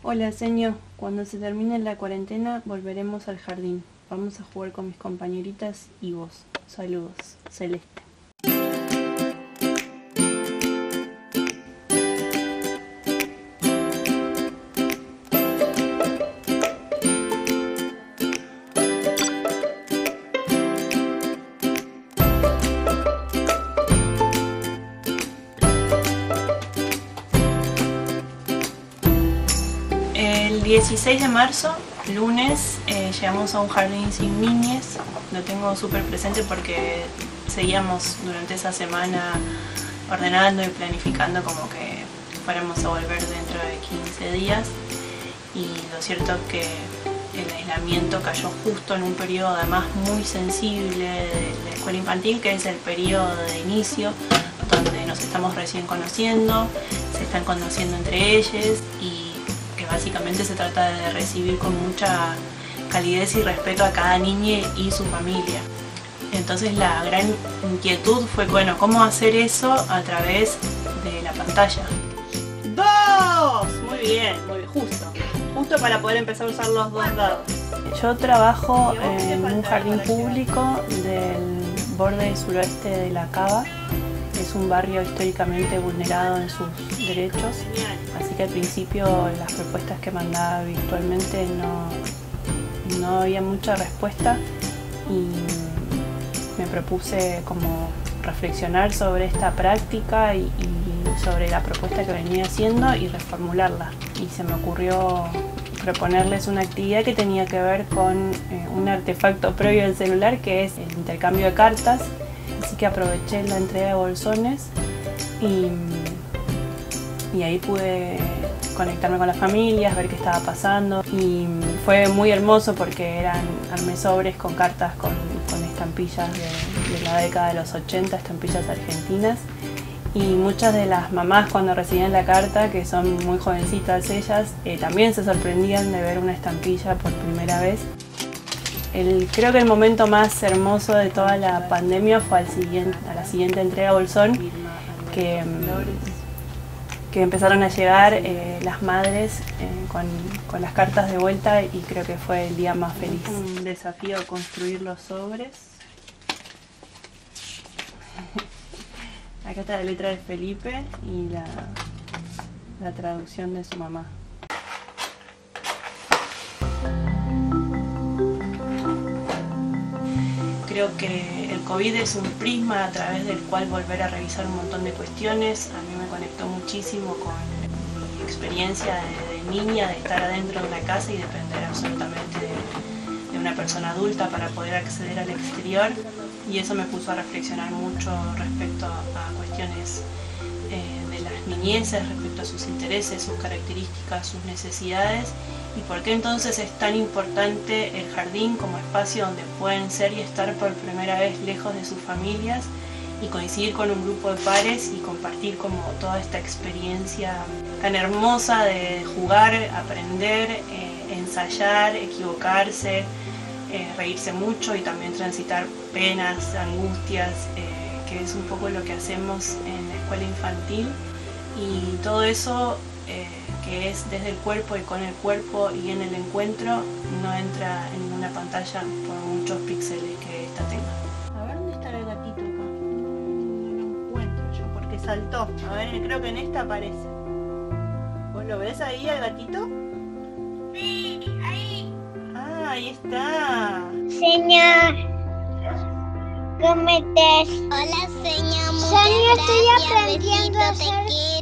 Hola, señor. Cuando se termine la cuarentena volveremos al jardín. Vamos a jugar con mis compañeritas y vos. Saludos, Celeste. El 16 de marzo, lunes, llegamos a un jardín sin niñes. Lo tengo súper presente porque seguíamos durante esa semana ordenando y planificando como que fuéramos a volver dentro de 15 días. Y lo cierto es que el aislamiento cayó justo en un periodo además muy sensible de la escuela infantil, que es el periodo de inicio, donde nos estamos recién conociendo, se están conociendo entre ellos y que básicamente se trata de recibir con mucha calidez y respeto a cada niña y su familia. Entonces la gran inquietud fue, bueno, ¿cómo hacer eso a través de la pantalla? ¡Dos! Muy bien, justo para poder empezar a usar los dos dados. Yo trabajo en un jardín público del borde suroeste de La Cava. Es un barrio históricamente vulnerado en sus derechos, así que al principio las propuestas que mandaba virtualmente no había mucha respuesta y me propuse como reflexionar sobre esta práctica y sobre la propuesta que venía haciendo y reformularla. Y se me ocurrió proponerles una actividad que tenía que ver con un artefacto previo del celular, que es el intercambio de cartas. Así que aproveché la entrega de bolsones y ahí pude conectarme con las familias, ver qué estaba pasando. Y fue muy hermoso porque armé sobres con cartas con estampillas de la década de los 80, estampillas argentinas. Y muchas de las mamás, cuando recibían la carta, que son muy jovencitas ellas, también se sorprendían de ver una estampilla por primera vez. Creo que el momento más hermoso de toda la pandemia fue a la siguiente entrega de bolsón, que empezaron a llegar las madres con las cartas de vuelta, y creo que fue el día más feliz. Un desafío construir los sobres. Acá está la letra de Felipe y la traducción de su mamá. Creo que el COVID es un prisma a través del cual volver a revisar un montón de cuestiones. A mí me conectó muchísimo con mi experiencia de niña, de estar adentro de una casa y depender absolutamente de una persona adulta para poder acceder al exterior. Y eso me puso a reflexionar mucho respecto a cuestiones de las niñeces, respecto a sus intereses, sus características, sus necesidades, y por qué entonces es tan importante el jardín como espacio donde pueden ser y estar por primera vez lejos de sus familias y coincidir con un grupo de pares y compartir como toda esta experiencia tan hermosa de jugar, aprender, ensayar, equivocarse, reírse mucho y también transitar penas, angustias, que es un poco lo que hacemos en la escuela infantil, y todo eso que es desde el cuerpo y con el cuerpo y en el encuentro no entra en ninguna pantalla por muchos píxeles que esta tenga. A ver, ¿dónde está el gatito acá? No lo encuentro yo porque saltó. A ver, creo que en esta aparece. ¿Vos lo ves ahí al gatito? Sí, ahí. Ah, ahí está. Señor, ¿cómo estás? Hola, señor. Señor, Muchas estoy gracias. aprendiendo a Besito, te hacer quiero.